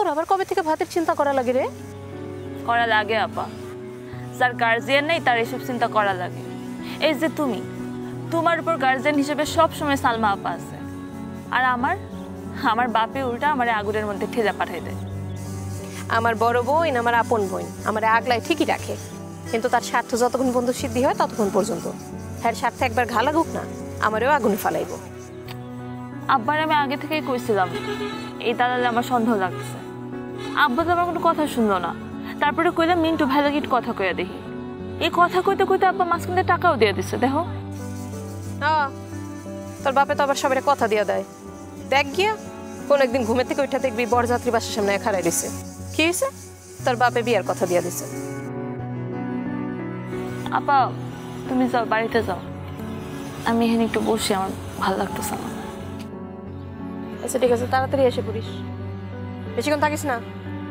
তোর আবার কবে থেকে ভাতের চিন্তা করা লাগে রে? করা লাগে আপা, যার গার্জিয়ান নেই তার এসব চিন্তা করা লাগে। এই যে তুমি, তোমার উপর গার্জিয়ান হিসেবে সব সময় সালমা আপা আছে, আর আমার বাপে উল্টা আমার আগুনের মধ্যে ঠেজা পাঠাই দেয়। আমার বড় বোন আমার আপন বোন আমার আগলায় ঠিকই রাখে, কিন্তু তার স্বার্থ যতক্ষণ পর্যন্ত সিদ্ধি হয় ততক্ষণ পর্যন্ত। হ্যাঁ, স্বার্থে একবার ঘা লাগুক না, আমারও আগুনে ফালাইব। আব্বার আমি আগে থেকেই কইছিলাম এই দালালে আমার সন্দেহ লাগতেছে। আব্বা তো আমার কোনো কথা শুনলো না, তারপরে কইলাম মিন্টু ভালো গিট কথা কইয়া দেখি। এই কথা কইতে কইতে আব্বা মাঝখানে টাকাও দিয়ে দিচ্ছে। দেখো তোর বাপে তো আবার সবাই কথা দিয়ে দেয়। দেখ গিয়া কোন একদিন ঘুমের থেকে ওইটা দেখবি বরযাত্রী বাসার সামনে খাড়াই দিছে। কি হয়েছে? তোর বাপে বিয়ার কথা দিয়ে দিছে। আপা তুমি যাও, বাড়িতে যাও, আমি এখানে একটু বসি, আমার ভালো লাগতেছে না। আচ্ছা ঠিক আছে, তাড়াতাড়ি এসে পড়িস, বেশিক্ষণ থাকিস না।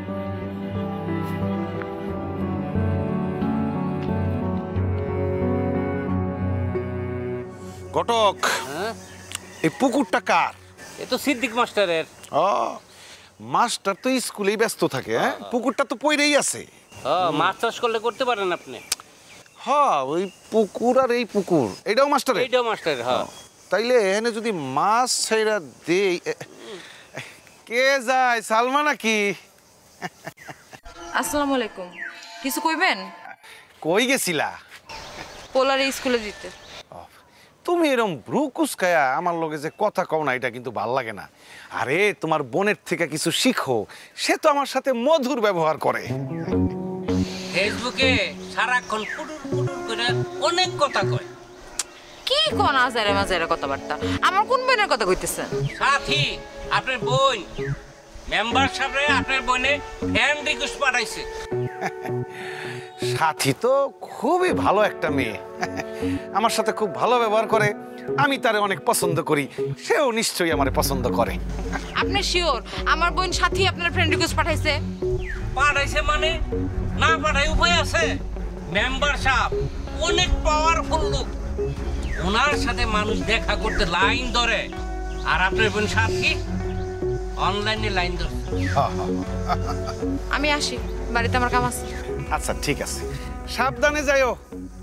ঘটক, এই পুকুরটা কার? এ তো সিদ্দিক মাস্টারের। ও, মাস্টার তো স্কুলেই ব্যস্ত থাকে। হ্যাঁ, পুকুরটা তো পইরেই আছে। মাছ চাষ করলে করতে পারেন আপনি। হ্যাঁ, ওই পুকুর আর এই পুকুর এটাও মাস্টারের। এইটাও মাস্টারের। হ্যাঁ, তাইলে এখানে যদি মাছ ছাইরা দেই, কে যায়? সালমা নাকি? আসসালামু আলাইকুম। কিছু কইবেন? কই গেছিলা? পোলারে স্কুলে দিতে। তুমি এরকম ব্রু কুসকায়া আমার লগে যে কথা কও না, এটা কিন্তু ভাল লাগে না। আরে তোমার বোনের থেকে কিছু শিখো, সে তো আমার সাথে মধুর ব্যবহার করে। ফেসবুকে সারাক্ষণ পুটুর পুটুর করে অনেক কথা কয়। কি কোন আজারে মাজারে কথাবার্তা? আমার কোন বোনের কথা কইতেছেন? সাথী, আপনার বোন মেম্বার সাহেব আপনার বোনে ফ্যান রিকোয়েস্ট পাঠাইছে। সাথী তো খুবই ভালো একটা মেয়ে, আমার সাথে খুব ভালো ব্যবহার করে। আমি তারে অনেক পছন্দ করি, সেও নিশ্চয়ই আমারে পছন্দ করে। আপনি শিওর আমার বোন সাথী আপনার ফ্রেন্ড রিকোয়েস্ট পাঠাইছে? পাঠাইছে মানে না পাঠাই উপায় আছে? মেম্বার সাহেব অনেক পাওয়ারফুল লোক, ওনার সাথে মানুষ দেখা করতে লাইন ধরে, আর আপনার বোন সাথী অনলাইনে লাইন ধরে। আমি আসি, বাড়িতে আমার কাম আছে। আচ্ছা ঠিক আছে, সাবধানে যাইও।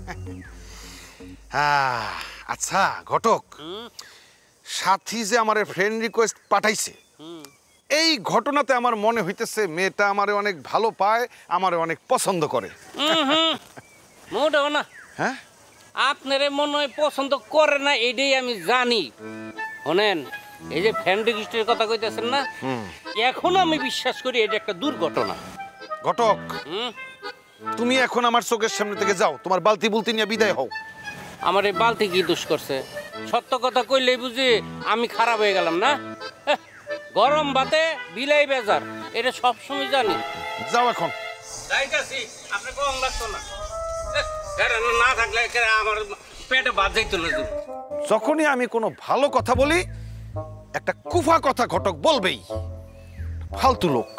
আচ্ছা ঘটক, সাথী যে আমার ফ্রেন্ড রিকোয়েস্ট পাঠাইছে, এই ঘটনাতে আমার মনে হইতেছে মেয়েটা আমারে অনেক ভালো পায়, আমারে অনেক পছন্দ করে। মোটেও না। হ্যাঁ, আপনারে মনে হয় পছন্দ করে না, এটাই আমি জানি। শোনেন, এই যে ফ্রেন্ড রিকোয়েস্টের কথা কইতেছেন না, এখন আমি বিশ্বাস করি এটা একটা দুর্ঘটনা। ঘটক, তুমি এখন আমার চোখের সামনে থেকে যাও, তোমার বালতি বুলতি নিয়ে বিদায় হও। আমার এই বালতি কি দোষ করছে? সত্য কথা কইলেই বুঝি আমি খারাপ হয়ে গেলাম না? গরম ভাতে বিলাই বেজার, এটা সবসময় জানি। যাও এখন। যাইতাছি, আপনি কম লাগতো না। না থাকলে আমার পেটে ভাত যাইতো না। যখনই আমি কোনো ভালো কথা বলি, একটা কুফা কথা ঘটক বলবেই। ফালতু লোক।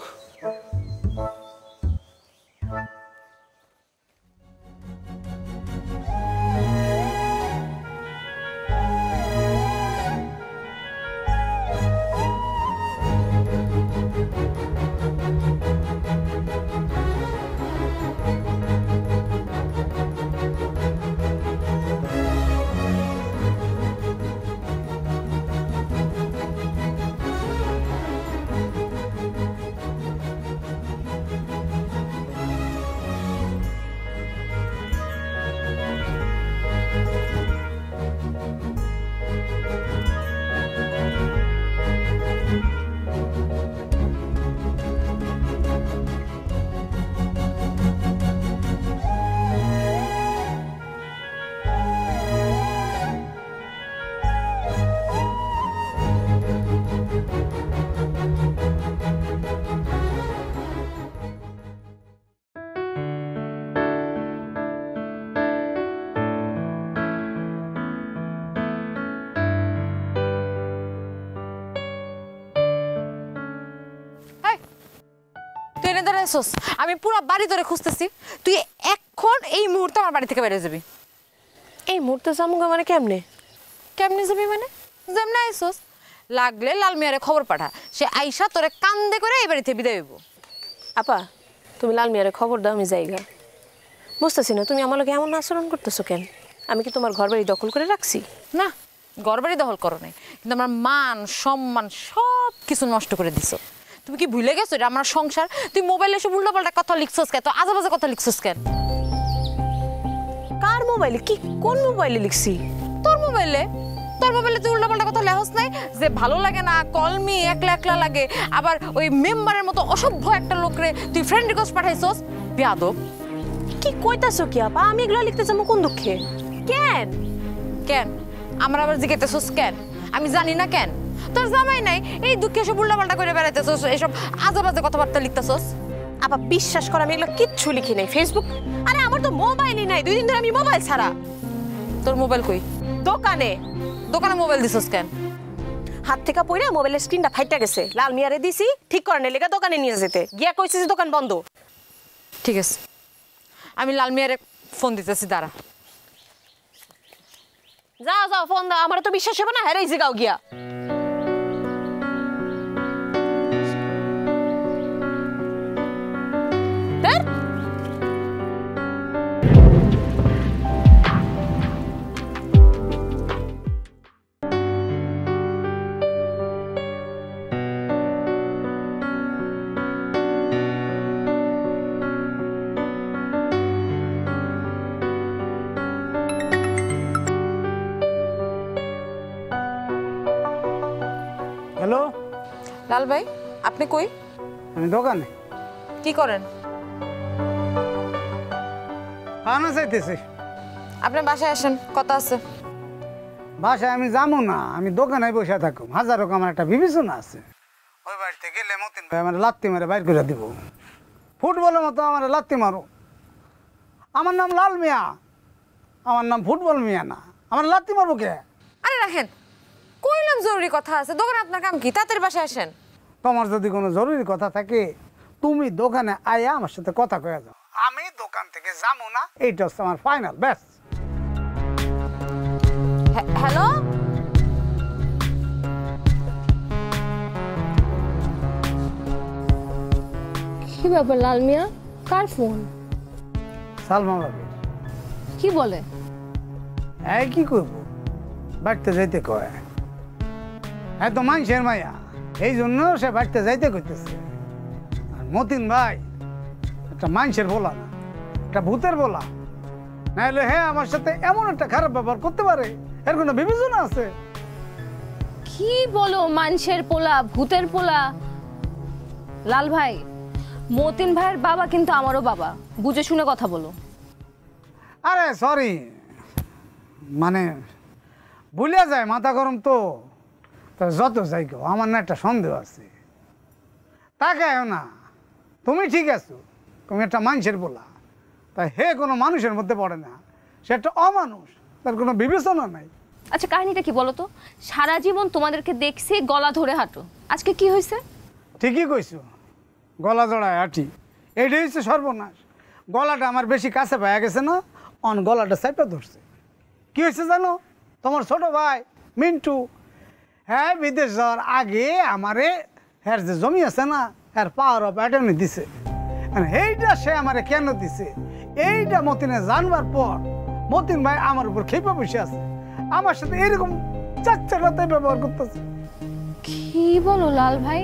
আমি পুরো বাড়ি ধরে খুঁজতেছি, তুই এখন এই মুহূর্তে আমার বাড়ি থেকে বের হয়ে যাবি। এই মুহূর্তে যামুগা মানে কেমনে? কেমনে যাবি মানে? যেমনে আইসোস লাগলে লাল মিয়ারে খবর পাঠা, সে আইসা তোরে কান্দে করে এই বাড়িতে বিদায় হইব। আপা তুমি লাল মিয়ারে খবর দাও, আমি জায়গা বুঝতেছি না তুমি আমার লোক এমন আচরণ করতেছো কেন? আমি কি তোমার ঘর বাড়ি দখল করে রাখছি? না, ঘরবাড়ি দখল করো নাই, কিন্তু আমার মান সম্মান সব কিছু নষ্ট করে দিছো। তুমি কি ভুলে গেছো এটা আমার সংসার? তুই মোবাইলে এসে উল্টাপাল্টা কথা লিখছস কেন? তো আজে বাজে কথা লিখছস কেন? কার মোবাইলে? কি কোন মোবাইলে লিখছি? তোর মোবাইলে। তোর মোবাইলে তুই উল্টাপাল্টা কথা লেখস নাই যে ভালো লাগে না, কলমি একলা একলা লাগে, আবার ওই মেম্বারের মতো অসভ্য একটা লোকরে তুই ফ্রেন্ড রিকোয়েস্ট পাঠাইছস। বেয়াদব। কি কইতাছো কি আপা? আমি এগুলো লিখতে যাবো কোন দুঃখে? কেন কেন আমার আবার জিজ্ঞাসা কেন? আমি জানি না কেন? তোর জামাই নাই এই দুঃখে এসব উল্টাপাল্টা করে বেড়াইতেছস, এসব আজে বাজে কথাবার্তা লিখতেছস। আপা বিশ্বাস কর আমি এগুলো কিচ্ছু লিখি নাই। ফেসবুক, আরে আমার তো মোবাইলই নাই, 2 দিন ধরে আমি মোবাইল ছাড়া। তোর মোবাইল কই? দোকানে। দোকানে মোবাইল দিছস কেন? হাত থেকে পড়ে মোবাইলের স্ক্রিনটা ফাইটা গেছে, লাল মিয়ারে দিছি ঠিক করে নেই লেগে দোকানে নিয়ে যেতে গিয়া কইছে যে দোকান বন্ধ। ঠিক আছে, আমি লাল মিয়ারে ফোন দিতেছি, দাঁড়া। যাও যাও ফোন দাও, আমার তো বিশ্বাস হবে না। হ্যাঁ এই গাও গিয়া। হ্যালো, লাল ভাই আপনি কই? আমি দোকানে। কি করেন? খানা চাইতেছি। আপনি বাসায় আসেন, কথা আছে। বাসায় আমি যাবো না, আমি দোকানে বসে থাকুম। হাজারো আমার একটা বিবেচনা আছে। ওই বাড়িতে গেলে মতিন ভাই আমার লাত্তি মারে বাইর করে দিব। ফুটবলের মতো আমার লাত্তি মারো। আমার নাম লাল মিয়া, আমার নাম ফুটবল মিয়া না। আমার লাত্তি মারবো কে? আরে রাখেন, কইলাম জরুরি কথা আছে, দোকানে আপনার কাম কি? তাড়াতাড়ি বাসায় আসেন। তোমার যদি কোনো জরুরি কথা থাকে তুমি দোকানে আয়া আমার সাথে কথা কয়ে যাও। আমি দোকান থেকে যাবো না, এইটা হচ্ছে আমার ফাইনাল। ব্যাস। হ্যালো, কি ব্যাপার লাল মিয়া, কার ফোন? সালমা ভাবি। কি বলে? এই কি করবো, বাড়িতে যাইতে কয়। হ্যাঁ তো মানুষের মায়া, এই জন্য সে বাড়িতে যাইতে করতেছে। আর মতিন ভাই একটা মানুষের বলা না, একটা ভূতের বলা। নাহলে হ্যাঁ আমার সাথে এমন একটা খারাপ ব্যবহার করতে পারে, এর কোনো বিবেচনা আছে? কি বলো, মানুষের পোলা, ভূতের পোলা? লাল ভাই, মতিন ভাইয়ের বাবা কিন্তু আমারও বাবা, বুঝে শুনে কথা বলো। আরে সরি, মানে ভুলে যায়, মাথা গরম তো। তো যত যাই গো, আমার না একটা সন্দেহ আছে। তাকায়ও না, তুমি ঠিক আছো, তুমি একটা মানুষের বলা, তাই হে কোনো মানুষের মধ্যে পড়ে না, সে একটা অমানুষ, তার কোনো বিবেচনা নাই। আচ্ছা কাহিনীটা কি বলো তো? সারা জীবন তোমাদেরকে দেখছি গলা ধরে হাঁটো, আজকে কি হয়েছে? ঠিকই কইছো, গলা জড়ায় হাঁটি, এইটাই হচ্ছে সর্বনাশ। গলাটা আমার বেশি কাছে পাওয়া গেছে না, অন গলাটা চাপে ধরছে। কি হয়েছে জানো? তোমার ছোট ভাই মিন্টু, হ্যাঁ বিদেশ যাওয়ার আগে আমারে হ্যার যে জমি আছে না, হ্যার পাওয়ার অফ অ্যাটর্নি দিছে। এইটা সে আমারে কেন দিছে, এইটা মতিনে জানবার পর মতিন ভাই আমার উপর খেপে বসে আছে, আমার সাথে এরকম চাচ্চাটাতে ব্যবহার করতেছে। কি বলো লাল ভাই,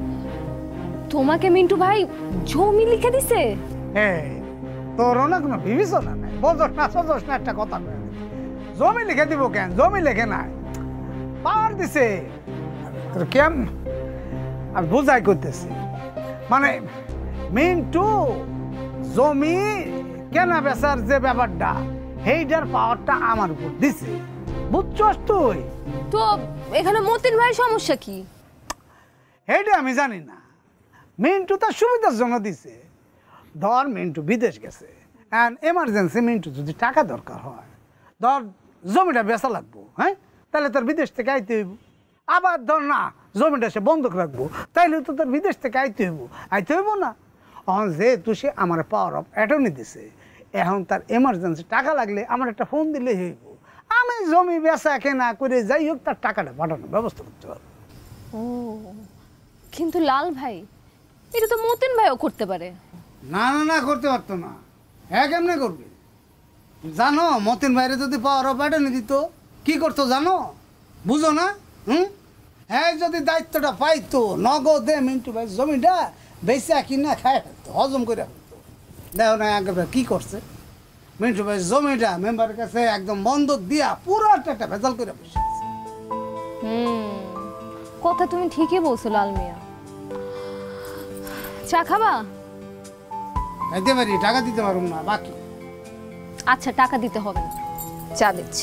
তোমাকে মিন্টু ভাই জমি লিখে দিছে? হ্যাঁ, তোরও না কোনো বিবেচনা নাই, বোঝস না সোজস না একটা কথা কয়ে। জমি লিখে দিব কেন? জমি লিখে নাই, পাওয়ার দিছে। তোর কেম আমি বোঝাই করতেছি, মানে মিন্টু জমি কেনা বেচার যে ব্যাপারটা, সেইটার পাওয়ারটা আমার উপর দিছে, বুঝছস তুই? তো এখানে মতিন ভাই সমস্যা কি? এইটা আমি জানি না, মিন্টু তার সুবিধার জন্য দিছে। ধর মিন্টু বিদেশ গেছে, অ্যান্ড এমার্জেন্সি মিন্টু যদি টাকা দরকার হয়, ধর জমিটা বেচা লাগবো, হ্যাঁ, তাহলে তোর বিদেশ থেকে আইতে হইব। আবার ধর না জমিটা সে বন্ধক রাখবো, তাইলে তো তোর বিদেশ থেকে আইতে হইব না। এখন যেহেতু সে আমার পাওয়ার অফ অ্যাটর্নি দিছে, এখন তার এমার্জেন্সি টাকা লাগলে আমার একটা ফোন দিলেই হইব, আমি জমি বেচা কেনা করে যাই হোক তার টাকাটা পাঠানোর ব্যবস্থা করতে পারবো। ও কিন্তু লাল ভাই এটা তো মতিন ভাইও করতে পারে। না না না, করতে পারতো না। হ্যাঁ, কেমনে করবে? জানো মতিন ভাইরে যদি পাওয়ার অফ অ্যাটর্নি দিত কি করতো জানো? বুঝো না? হ্যাঁ, যদি দায়িত্বটা পাইতো নগদে মিন্টু ভাই জমিটা বেচা কিনা খায় ফেলতো, হজম করে ফেলতো। দেখো না একবার কি করছে, মিন্টু ভাই জমিটা মেম্বারের কাছে একদম বন্ধক দিয়া পুরোটা একটা ভেজাল করে বসে আছে। কথা তুমি ঠিকই বলছো লাল মিয়া। চা খাবা? খাইতে পারি, টাকা দিতে পারবো না বাকি। আচ্ছা টাকা দিতে হবে না, চা দিচ্ছি।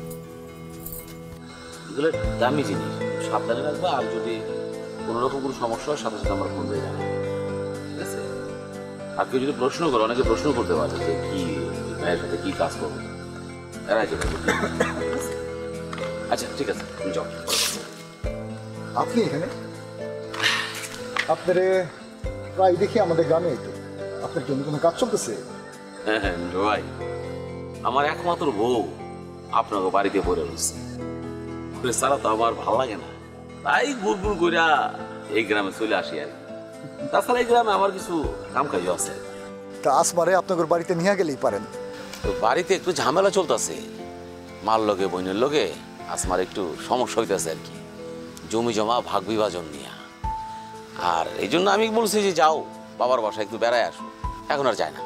এগুলো দামি জিনিস, সাবধানে রাখবা। আর যদি কোনো রকম কোনো সমস্যা হয় সাথে সাথে আমার ফোন দিয়ে জানাবে, ঠিক আছে? আর কেউ যদি প্রশ্ন করে, অনেকে প্রশ্ন করতে পারে যে কি ভাইয়ের সাথে কি কাজ করবো, এরাই যেতে পারবে। আচ্ছা ঠিক আছে, তুমি যাও। আপনি এখানে? আপনারে প্রায় দেখি আমাদের গ্রামে। তো আপনার জন্য কোনো কাজ চলতেছে? হ্যাঁ হ্যাঁ ভাই, আমার একমাত্র বউ আপনাকে বাড়িতে পড়ে রয়েছে, ছাড়া তো আমার ভালো লাগে না, তাই গুড় কইরা এই গ্রামে চলে আসি আর কি। তাছাড়া এই গ্রামে আমার কিছু কাম কাজ আছে। তা আসমারে আপনাদের বাড়িতে নিয়ে গেলেই পারেন। তো বাড়িতে একটু ঝামেলা চলতেছে, মার লগে বোনের লগে আসমার একটু সমস্যা হইতেছে আর কি, জমি জমা ভাগ বিভাজন নিয়ে। আর এই জন্য আমি বলছি যে যাও বাবার বাসায় একটু বেড়ায় আসো, এখন আর যায় না।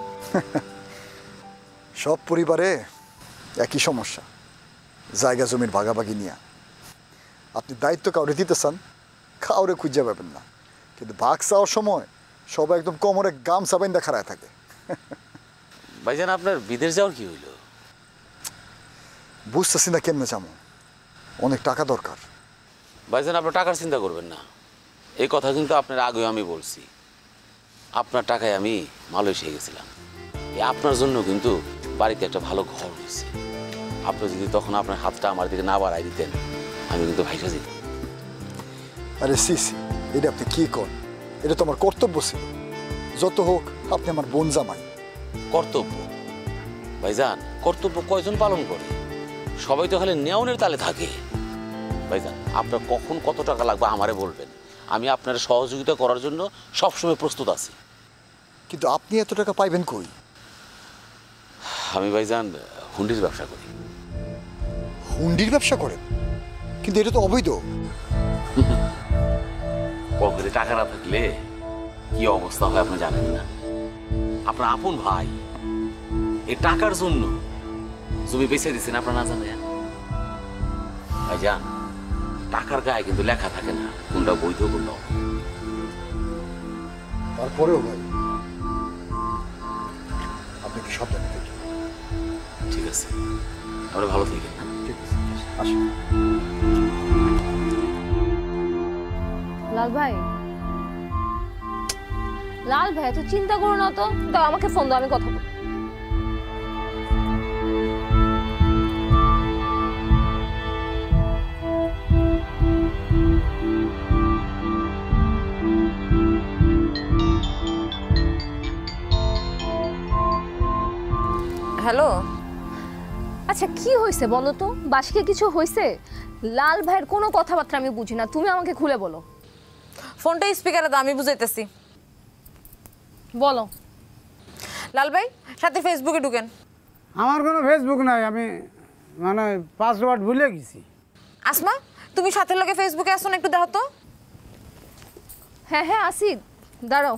সব পরিবারে একই সমস্যা, জায়গা জমির ভাগাভাগি নিয়ে। আপনি দায়িত্ব কাউরে দিতে চান, কাউরে খুঁজে পাবেন না, কিন্তু ভাগ চাওয়ার সময় সবাই একদম কোমরে গামছা বাইন্দা খাড়ায় থাকে। ভাইজান আপনার বিদেশ যাওয়ার কি হইল? বুঝতেছি না কেমনে যাবো, অনেক টাকা দরকার। ভাইজান আপনার টাকার চিন্তা করবেন না, এই কথা কিন্তু আপনার আগেও আমি বলছি। আপনার টাকায় আমি মালয়েশিয়া গেছিলাম, এই আপনার জন্য কিন্তু বাড়িতে একটা ভালো ঘর হয়েছে। আপনি যদি তখন আপনার হাতটা আমার দিকে না বাড়াই দিতেন, আমি কিন্তু ভাইসা যেতাম। আরে সিসি, এটা আপনি কি করেন? এটা তো আমার কর্তব্য ছিল, যত হোক আপনি আমার বোন জামাই। কর্তব্য? ভাইজান কর্তব্য কয়জন পালন করে? সবাই তো খালি নেওনের তালে থাকে। ভাইজান আপনার কখন কত টাকা লাগবে আমারে বলবেন, আমি আপনার সহযোগিতা করার জন্য সবসময় প্রস্তুত আছি। কিন্তু আপনি এত টাকা পাইবেন কই? আমি ভাইজান হুন্ডির ব্যবসা করি। হুন্ডির ব্যবসা করেন? কিন্তু এটা তো অবৈধ। পকেটে টাকা না থাকলে কি অবস্থা হয় আপনি জানেন না। আপনার আপন ভাই এই টাকার জন্য জমি বেঁচে দিচ্ছেন, আপনার না জানেন? ভাইজান টাকার গায়ে কিন্তু লেখা থাকে না কোনটা বৈধ কোনটা। তারপরেও ভাই আপনি কি সাবধানে থাকেন। ঠিক আছে, আমরা ভালো থাকি। ঠিক আছে, আসুন। লাল ভাই, লাল ভাই এত চিন্তা করো না তো, দাও আমাকে ফোন দাও, আমি কথা বলবো। হ্যালো, আচ্ছা কি হয়েছে বলো তো, বাসকে কিছু হয়েছে? লাল ভাইয়ের কোনো কথাবার্তা আমি বুঝি না, তুমি আমাকে খুলে বলো। ফোনটা স্পিকারে দাও, আমি বুঝাইতেছি। বলো। লাল ভাই সাথে ফেসবুকে ঢুকেন। আমার কোনো ফেসবুক নাই, আমি মানে পাসওয়ার্ড ভুলে গেছি। আসমা, তুমি সাথে লোকে ফেসবুকে আসো না, একটু দেখো তো। হ্যাঁ হ্যাঁ আসি, দাঁড়াও।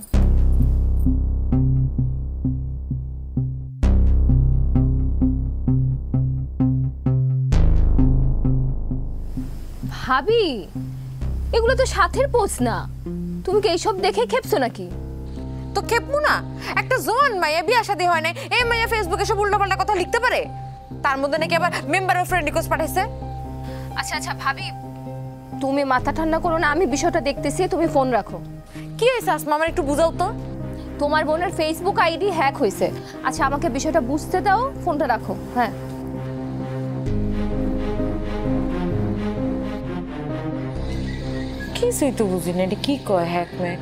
ভাবি এগুলো তো সাথের পোস্ট না, তুমি কি এইসব দেখে খেপছো নাকি? তো খেপমু না, একটা জোয়ান মাইয়া বিয়া শাদী হয় নাই, এই মাইয়া ফেসবুকে সব উল্টোপাল্টা কথা লিখতে পারে? তার মধ্যে নাকি আবার মেম্বারের ফ্রেন্ড রিকোয়েস্ট পাঠাইছে। আচ্ছা আচ্ছা ভাবি, তুমি মাথা ঠান্ডা করো না, আমি বিষয়টা দেখতেছি, তুমি ফোন রাখো। কি হয়েছে আসমা, আমার একটু বুঝাও তো। তোমার বোনের ফেসবুক আইডি হ্যাক হয়েছে। আচ্ছা আমাকে বিষয়টা বুঝতে দাও, ফোনটা রাখো। হ্যাঁ কিছুই তো বুঝি না, এটা কি কয় হ্যাক ম্যাক?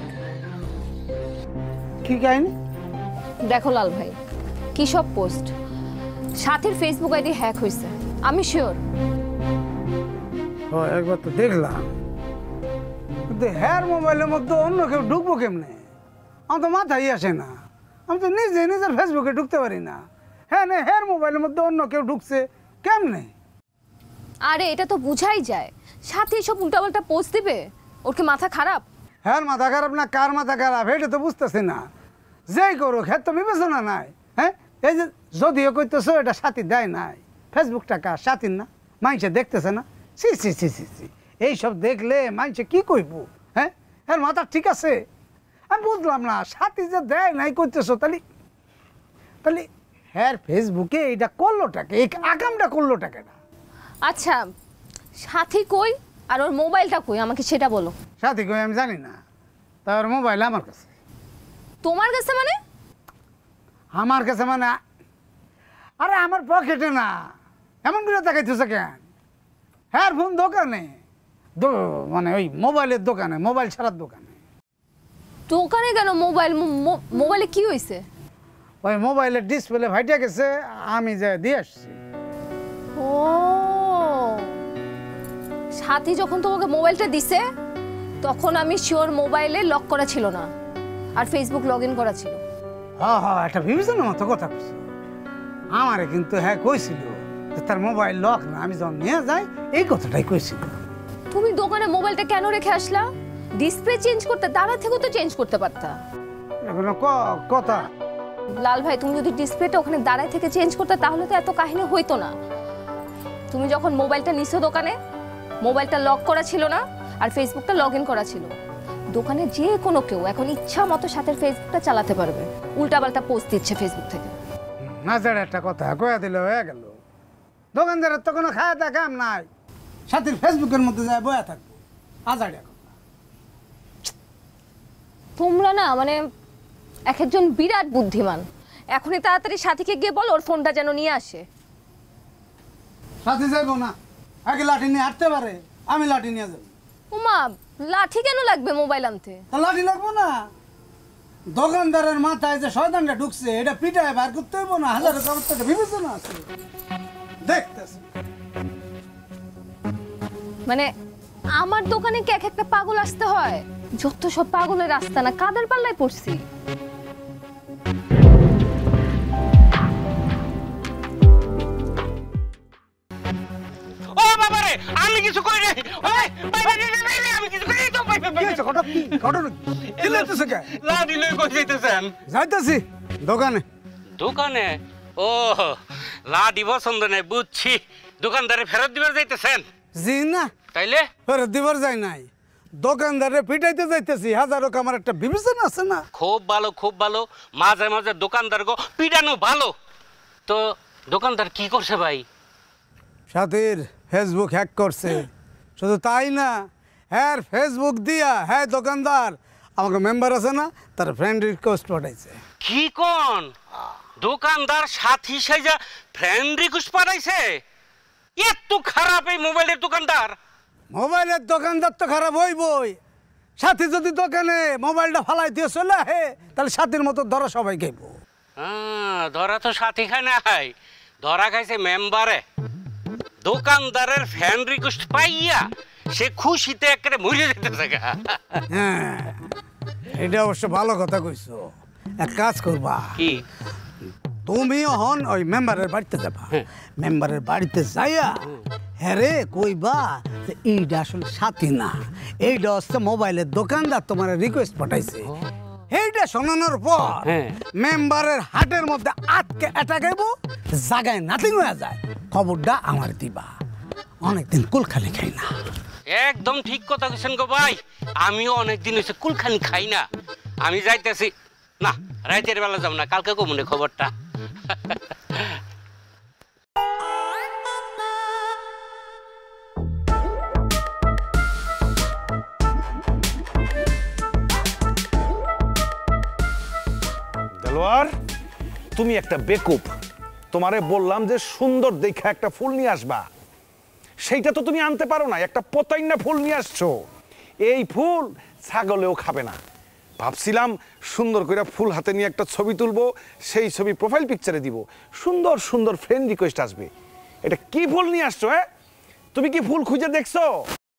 কি কাহিনী? দেখো লাল ভাই, কি সব পোস্ট, সাথীর ফেসবুক আইডি হ্যাক হয়েছে, আমি শিওর। ও একবার তো দেখলাম, কিন্তু হ্যার মোবাইলের মধ্যে অন্য কেউ ঢুকবো কেমনে? আমার তো মাথায় আসে না। আমি তো নিজের ফেসবুকে ঢুকতে পারি না। হ্যাঁ না, হ্যার মোবাইলের মধ্যে অন্য কেউ ঢুকছে কেমনে? আরে এটা তো বুঝাই যায়, সাথে এসব উল্টাপাল্টা পোস্ট দিবে, ওর কি মাথা খারাপ? হ্যাঁ মাথা খারাপ না কার মাথা খারাপ এটা তো বুঝতেছি না। যেই করুক হ্যাঁ তো বিবেচনা নাই। হ্যাঁ এই যে যদিও কইতেছো এটা সাথী দেয় নাই, ফেসবুকটা কার সাথীর না, মানুষে দেখতেছে না। সি সি সি সি সি এইসব দেখলে মানুষে কি কইব? হ্যাঁ হ্যাঁ মাথা ঠিক আছে, আমি বুঝলাম না সাথী যে দেয় নাই করতেছো, তাহলে তাহলে হ্যাঁ ফেসবুকে এইটা করলোটাকে, এই আকামটা করলোটাকে না। আচ্ছা সাথী কই আর ওর মোবাইলটা কই, আমাকে সেটা বলো। সাথী কই আমি জানি না, তার মোবাইল আমার কাছে। তোমার কাছে মানে? আমার কাছে মানে আরে আমার পকেটে না। এমন করে দেখাইতেছে কেন? হ্যাঁ ফোন দোকানে, মানে ওই মোবাইলের দোকানে, মোবাইল ছাড়ার দোকানে। দোকানে কেন মোবাইল? মোবাইলে কি হয়েছে? ওই মোবাইলের ডিসপ্লে ফাইটে গেছে, আমি যে দিয়ে আসছি। ও সাথী যখন তোমাকে মোবাইলটা দিছে তখন আমি শিওর মোবাইলে লক করা ছিল না আর ফেসবুক লগ ইন করা ছিল। হ্যাঁ হ্যাঁ একটা বিবেচনার মতো কথা বলছো। আমারে কিন্তু হ্যাঁ কইছিল যে তার মোবাইল লক না, আমি যখন নিয়ে যাই এই কথাটাই কইছিল। তুমি দোকানে মোবাইলটা কেন রেখে আসলা? ডিসপ্লে চেঞ্জ করতে দাঁড়া থেকেও তো চেঞ্জ করতে পারতা। এগুলো কথা লাল ভাই, তুমি যদি ডিসপ্লেটা ওখানে দাঁড়ায় থেকে চেঞ্জ করতে তাহলে তো এত কাহিনী হইতো না। তুমি যখন মোবাইলটা নিছো দোকানে, মোবাইলটা লক করা ছিল না আর ফেসবুকটা লগ ইন করা ছিল। দোকানে যে কোনো কেউ এখন ইচ্ছা মতো সাথে ফেসবুকটা চালাতে পারবে, উল্টাপাল্টা পোস্ট দিচ্ছে ফেসবুক থেকে। নাজার একটা কথা কয়া দিলে হয়ে গেল। দোকানদারের তো কোনো খায় তা কাম নাই, সাথীর ফেসবুকের মধ্যে যায় বয়া থাকবো। আজাড়িয়া কথা। তোমরা না মানে এক একজন বিরাট বুদ্ধিমান। এখনই তাড়াতাড়ি সাথীকে গিয়ে বল ওর ফোনটা যেন নিয়ে আসে। সাথী যাইবো না, আগে লাঠি নিয়ে হাঁটতে পারে, আমি লাঠি নিয়ে যাবো। উমা লাঠি কেন লাগবে মোবাইল আনতে? তা লাঠি লাগবো না? দোকানদারের মাথায় যে শয়তানটা ঢুকছে এটা পিটায় বার করতে হইব না? হাজার একটা বিবেচনা আছে, দেখতেছি। মানে আমার দোকানে কি এক একটা পাগল আসতে হয়? যত সব পাগলের রাস্তা না, কাদের পাল্লায় পড়ছি। ও বাবা রে, আমি কিছু করি নাই। ওই আমি কিছু করি নাই তো। হঠাৎ কি ঘটনা দিলেছে কে? লাঠি লই কই যাইতেছেন? যাইতেছি দোকানে। দোকানে? ও লাঠি পছন্দ নাই, বুঝছি। দোকানদারে ফেরত দিবার যাইতেছেন? জি না, তাইলে ফেরত দিবার যাই নাই, দোকানদারে পিটাইতে যাইতেছি। হাজারো আমার একটা বিবেচনা আছে না? খুব ভালো, খুব ভালো। মাঝে মাঝে দোকানদার গো পিটানো ভালো। তো দোকানদার কি করছে ভাই? সাথীর ফেসবুক হ্যাক করছে। শুধু তাই না, হ্যাঁ ফেসবুক দিয়া হ্যাঁ দোকানদার আমাকে মেম্বার আছে না, তার ফ্রেন্ড রিকোয়েস্ট পাঠাইছে। কি কোন? দোকানদার সাথী সাইজা ফ্রেন্ড রিকোয়েস্ট পাঠাইছে? এত খারাপ এই মোবাইলের দোকানদার? মোবাইলের দোকানদার তো খারাপ হইবই। সাথী যদি দোকানে মোবাইলটা ফালাই দিয়ে চলে আহে তাহলে সাথীর মতো ধরা সবাই খাইব। ধরা তো সাথী খায় নাই, ধরা খাইছে মেম্বারে। দোকানদারের ফ্যান রিকোয়েস্ট পাইয়া সে খুশিতে একেবারে মরে যেতেছে। হ্যাঁ এটা অবশ্য ভালো কথা কইছো। এক কাজ করবা, কি? তুমিও হন ওই মেম্বারের বাড়িতে যাবা। মেম্বারের বাড়িতে যাইয়া হ্যাঁ রে কইবা যে এইটা আসলে সাথী না, এইটা হচ্ছে মোবাইলের দোকানদার তোমার রিকোয়েস্ট পাঠাইছে। এইটা শোনানোর পর মেম্বারের হাটের মধ্যে আটকে অ্যাটাক আইব, জায়গায় নাথিং হয়ে যায়। খবরটা আমার দিবা, অনেকদিন কুলখানি খাই না। একদম ঠিক কথা কইছেন গো ভাই, আমিও অনেকদিন হয়েছে কুলখানি খাই না। আমি যাইতেছি না, রাতের বেলা যাব না, কালকে কমনে খবরটা। দেলোয়ার, তুমি একটা বেকুব। তোমারে বললাম যে সুন্দর দেখে একটা ফুল নিয়ে আসবা, সেইটা তো তুমি আনতে পারো না, একটা পতাইন্না ফুল নিয়ে আসছো। এই ফুল ছাগলেও খাবে না। ভাবছিলাম সুন্দর করে ফুল হাতে নিয়ে একটা ছবি তুলবো, সেই ছবি প্রোফাইল পিকচারে দিব, সুন্দর সুন্দর ফ্রেন্ড রিকোয়েস্ট আসবে। এটা কি ফুল নিয়ে আসছো? হ্যাঁ তুমি কি ফুল খুঁজে দেখছো?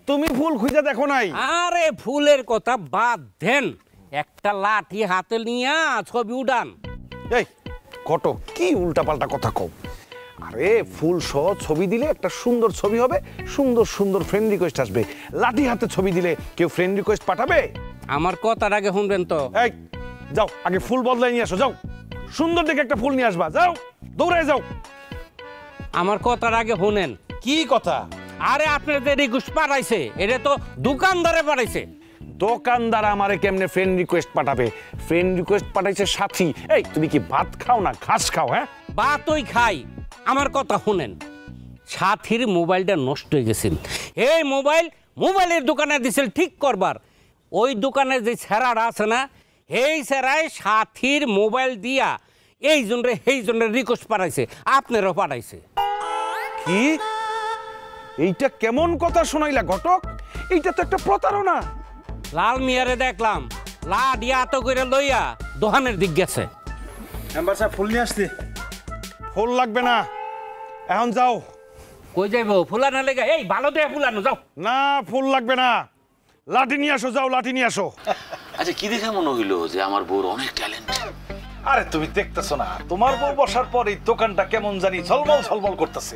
তুমি ফুল খুঁজে দেখো নাই? আরে ফুলের কথা বাদ দেন, একটা লাঠি হাতে নিয়ে ছবি উঠান। এই ঘটক, কি উল্টাপাল্টা কথা কও? আরে ফুল সহ ছবি দিলে একটা সুন্দর ছবি হবে, সুন্দর সুন্দর ফ্রেন্ড রিকোয়েস্ট আসবে। লাঠি হাতে ছবি দিলে কেউ ফ্রেন্ড রিকোয়েস্ট পাঠাবে? আমার কথার আগে শুনবেন তো। এই যাও, আগে ফুল বদলাই নিয়ে আসো, যাও। সুন্দর দেখে একটা ফুল নিয়ে আসবা, যাও, দৌড়ায় যাও। আমার কথার আগে শুনেন। কি কথা? আরে আপনার যে রিকোয়েস্ট পাঠাইছে এটা তো দোকানদারে পাঠাইছে। দোকানদার আমারে কেমনে ফ্রেন্ড রিকোয়েস্ট পাঠাবে? ফ্রেন্ড রিকোয়েস্ট পাঠাইছে সাথী। এই তুমি কি ভাত খাও না ঘাস খাও? হ্যাঁ, ভাতই খাই। আমার কথা শুনেন, সাথীর মোবাইলটা নষ্ট হয়ে গেছিল। এই মোবাইলের দোকানে দিছিল ঠিক করবার। ওই দোকানের যে ছেঁড়াটা আছে না, এই ছেঁড়ায় সাথীর মোবাইল দিয়া এই জনের রিকোয়েস্ট পাঠাইছে, আপনারও পাঠাইছে। কি? এইটা কেমন কথা শোনাইলা ঘটক? এইটা তো একটা প্রতারণা। লাল মিয়ারে দেখলাম লা দিয়া তো করে লইয়া দোকানের দিক গেছে। মেম্বার সাহেব ফুল নিয়ে আসছি। ফুল লাগবে না, এখন যাও। কই যাইব? ফুলানো লেগে এই ভালো দেয়া ফুলানো যাও। না, ফুল লাগবে না, লাঠি নিয়ে আসো, যাও লাঠি নিয়ে আসো। আচ্ছা কি দেখে মনে হইলো যে আমার বউর অনেক ট্যালেন্ট? আরে তুমি দেখতেছো না তোমার বউ বসার পর এই দোকানটা কেমন জানি ঝলমল ঝলমল করতেছে।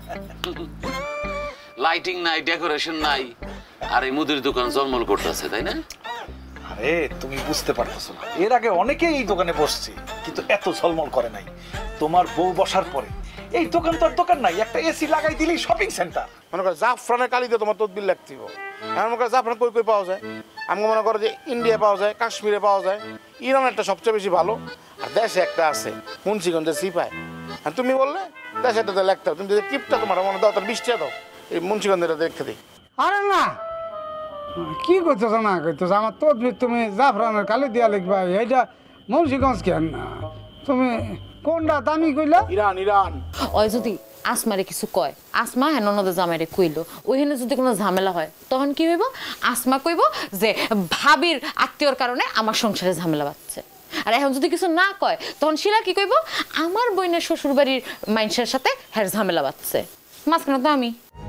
লাইটিং নাই, ডেকোরেশন নাই, আর এই মুদির দোকান জলমল করতেছে, তাই না? আরে তুমি বুঝতে পারতেছো না, এর আগে অনেকেই এই দোকানে বসছে কিন্তু এত ঝলমল করে নাই। তোমার বউ বসার পরে এই দোকান তো আর দোকান নাই, একটা এসি লাগাই দিলেই শপিং সেন্টার। মনে করো জাফরানের কালিতে তোমার তদবির লাগতে হবে। এখন মনে করো জাফরান কই কই পাওয়া যায়? আমি মনে করো যে ইন্ডিয়া পাওয়া যায়, কাশ্মীরে পাওয়া যায়, ইরান একটা সবচেয়ে বেশি ভালো, আর দেশে একটা আছে মুন্সিগঞ্জের সিপাই। আর তুমি বললে দেশে একটা লাগতে হবে, তুমি যদি টিপটা তোমার মনে দাও তার 20 টাকা দাও, এই মুন্সিগঞ্জের দেখে দিই। আরে না, কি করতেছ না করতেছ? আমার তদবির তুমি জাফরানের কালি দিয়া লিখবা, এইটা মুন্সিগঞ্জ কেন? তুমি কোনটা দামি কইলা? Iran Iran. ওই যদি আসমারে কিছু কয়, আসমা হেন ননদের জামাইরে কইলো, ওইখানে যদি কোনো ঝামেলা হয় তখন কি হইব? আসমা কইব যে ভাবির আত্মীয়র কারণে আমার সংসারে ঝামেলা বাঁধছে। আর এখন যদি কিছু না কয় তখন শিলা কি কইব? আমার বইনের শ্বশুর বাড়ির মানুষের সাথে হ্যার ঝামেলা বাঁধছে। মাঝখানে তো আমি।